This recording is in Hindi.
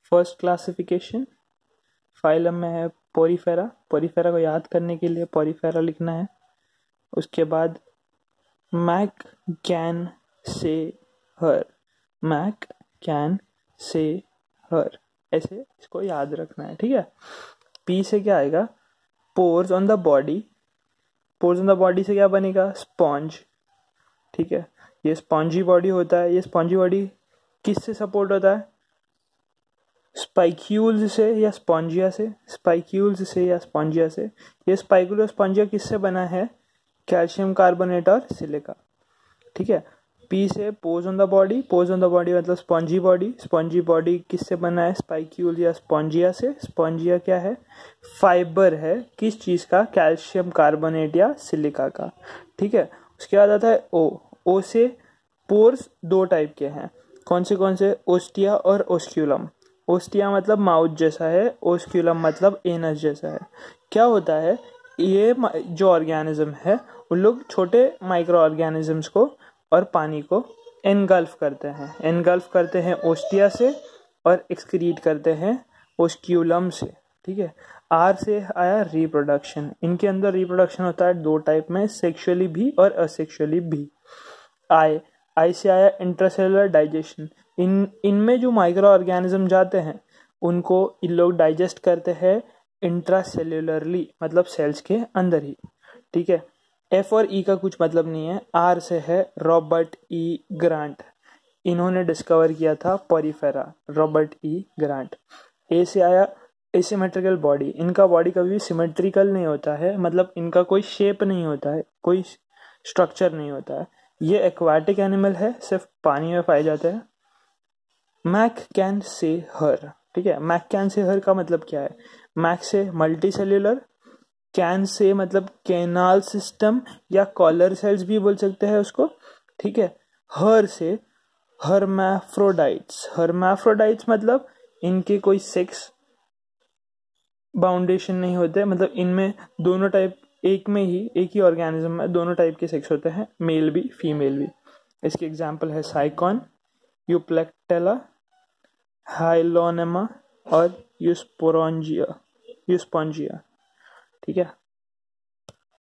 फर्स्ट क्लासिफिकेशन फाइलम में है पोरीफेरा। पोरीफेरा को याद करने के लिए पोरीफेरा लिखना है। उसके बाद Mac can say her, Mac can say हर, ऐसे इसको याद रखना है, ठीक है। पी से क्या आएगा, pores on the body. Pores on the body से क्या बनेगा, स्पॉन्ज, ठीक है। ये स्पॉन्जी बॉडी होता है। ये स्पॉन्जी बॉडी किससे सपोर्ट होता है, स्पाइक्यूल्स से या स्पॉन्जिया से, स्पाइक्यूल्स से या स्पॉन्जिया से। ये स्पाइक्यूल और स्पॉन्जिया किससे बना है, कैल्शियम कार्बोनेट और सिलिका, ठीक है। पी से pores on the body, pores on the body मतलब स्पॉन्जी बॉडी। स्पॉन्जी बॉडी किससे बना है, स्पाइक्यूल या स्पॉन्जिया से। स्पॉन्जिया क्या है, फाइबर है, किस चीज का, कैल्शियम कार्बोनेट या सिलिका का, ठीक है। उसके बाद आता है ओ। ओ से पोर्स दो टाइप के हैं, कौन से, ओस्टिया और ओस्क्यूलम। ओस्टिया मतलब माउथ जैसा है, ओस्क्यूलम मतलब एनस जैसा है। क्या होता है, ये जो ऑर्गेनिज्म है उन लोग छोटे माइक्रो ऑर्गेनिजम्स को और पानी को एनगल्फ करते हैं ओस्टिया से और एक्सक्रीट करते हैं ओस्क्यूलम से, ठीक है। आर से आया रिप्रोडक्शन। इनके अंदर रिप्रोडक्शन होता है दो टाइप में, सेक्सुअली भी और असेक्सुअली भी। आई से आया इंट्रासेलुलर डाइजेशन। इनमें जो माइक्रो ऑर्गेनिज्म जाते हैं उनको इन लोग डाइजेस्ट करते हैं इंट्रासेल्युलरली, मतलब सेल्स के अंदर ही, ठीक है। एफ और ई का कुछ मतलब नहीं है। आर से है रॉबर्ट ई ग्रांट, इन्होंने डिस्कवर किया था Porifera, Robert E Grant. A से आया एसिमेट्रिकल बॉडी। इनका बॉडी कभी भी सिमेट्रिकल नहीं होता है, मतलब इनका कोई शेप नहीं होता है, कोई स्ट्रक्चर नहीं होता है। ये एक्वाटिक एनिमल है, सिर्फ पानी में पाए जाते हैं। मैक कैन से हर, ठीक है। मैक कैन से हर का मतलब क्या है, मैक से मल्टी सेल्यूलर, कैन से मतलब कैनाल सिस्टम या कॉलर सेल्स भी बोल सकते हैं उसको, ठीक है। हर से हर्माफ्रोडाइट्स। हर्माफ्रोडाइट्स मतलब इनके कोई सेक्स बाउंडेशन नहीं होते, मतलब इनमें दोनों टाइप, एक ही ऑर्गेनिज्म में दोनों टाइप के सेक्स होते हैं, मेल भी फीमेल भी। इसके एग्जांपल है साइकॉन, यूप्लेक्टेला, हाइलोनेमा और यूस्पोंजिया, ठीक है।